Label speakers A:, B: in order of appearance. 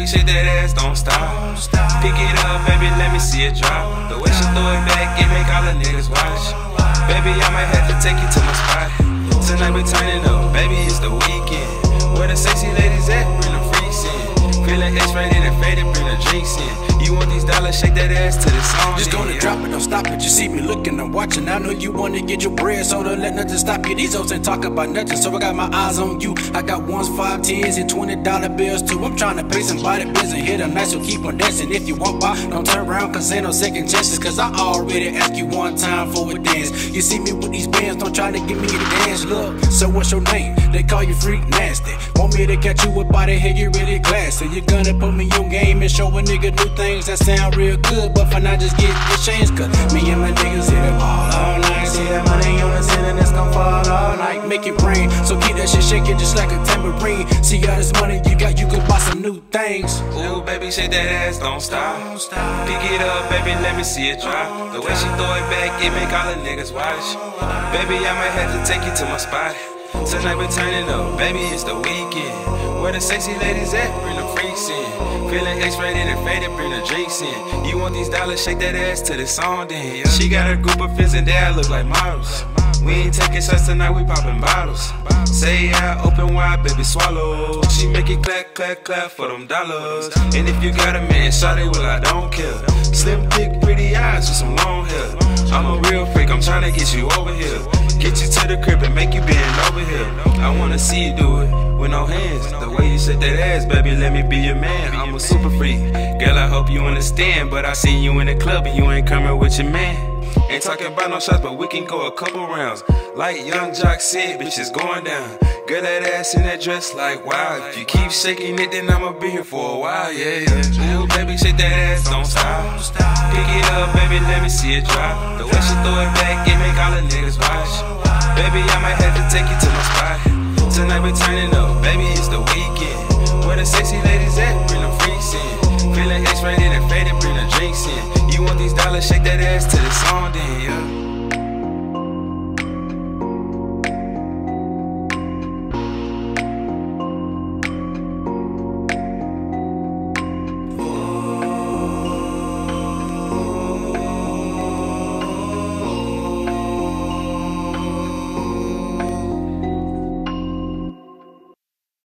A: shake that ass, don't stop. Pick it up, baby, let me see it drop. The way she throw it back, it make all the niggas watch. Baby, I might have to take you to my spot. Tonight we turning up, baby, it's the weekend. Where the sexy ladies at, bring the freaks in. Feeling X-rated and faded, bring the drinks in. You want these dollars, shake that ass to the song.
B: Just gonna drop it, don't stop it. You see me looking, I'm watching. I know you wanna get your bread, so don't let nothing stop you. These hoes ain't talk about nothing, so I got my eyes on you. I got ones, 5, 10s, and $20 bills too. I'm trying to pay somebody bills and hit a night, so keep on dancing. If you want by, don't turn around, cause ain't no second chances. Cause I already asked you one time for a dance. You see me with these bands, don't try to give me a dance. Look, so what's your name? They call you Freak Nasty. Want me to catch you up by the head, you really classy. You gonna put me on game and show a nigga new things that sound real good, but for now just get your change. Cause me and my niggas hit it all night. See that money on the ceiling, it's gon' fall all night. Make it rain, so keep that shit shaking just like a tambourine. See all this money you got, you could buy some new things.
A: Ooh, baby, shake that ass, don't stop. Pick it up, baby, let me see it drop. The way she throw it back, it make all the niggas watch. Baby, I might have to take you to my spot. Tonight we turning up, baby, it's the weekend. Where the sexy ladies at, bring the freaks in. Feeling X-rated and faded, bring the drinks in. You want these dollars, shake that ass to the song then, yeah. She got a group of friends and they all look like models. We ain't taking shots tonight, we popping bottles. Say yeah, open wide, baby, swallow. She make it clap, clap, clap for them dollars. And if you got a man, shout it, well, I don't care. Slim, thick, pretty eyes with some long hair. I'm a real freak, I'm tryna get you over here. Get you to the crib and make you bend over here. I wanna see you do it with no hands. The way you shake that ass, baby, let me be your man. I'm a super freak, girl, I hope you understand. But I see you in the club and you ain't coming with your man. Ain't talking about no shots, but we can go a couple rounds. Like Young Jock said, bitch, it's going down. Girl, that ass in that dress like wow. If you keep shaking it, then I'ma be here for a while, yeah, yeah. Ooh, baby, shake that ass, don't stop. Pick it up, baby, let me see it drop. The way she throw it back, it make all the niggas watch. Baby, I might have to take you to my spot. Tonight we turning up, baby, it's the weekend. Where the sexy ladies at, bring the freaks in. Feeling X-rated and faded, bring the drinks in. You want these dollars, shake that ass to the song then, yeah.